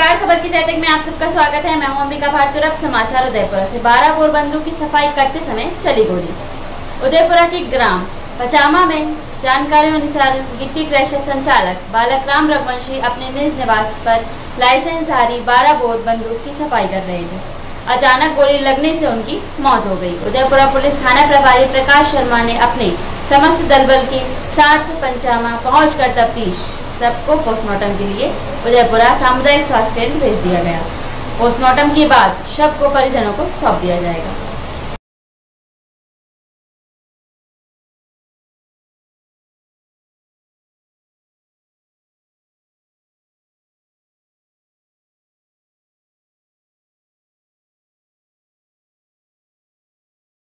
नमस्कार, खबर की तहतक में आप सबका स्वागत है। मैं हूं अंबिका भारती। अब समाचार उदयपुरा से 12 बोर बंदूक की सफाई करते समय चली गोली। उदयपुरा के ग्राम पचामा में जानकारी अनुसार गिट्टी क्रशर संचालक बालक राम रघुवंशी अपने निज निवास पर लाइसेंसधारी 12 बोर बंदूक की सफाई कर रहे थे। अचानक गोली लगने से उनकी मौत हो गई। उदयपुरा पुलिस थाना प्रभारी प्रकाश शर्मा ने अपने समस्त दलबल के साथ पंचामा पहुंचकर तफ्तीश सबको पोस्टमार्टम के लिए उदयपुरा सामुदायिक स्वास्थ्य केंद्र भेज दिया गया। पोस्टमार्टम के बाद शव को परिजनों को सौंप दिया जाएगा।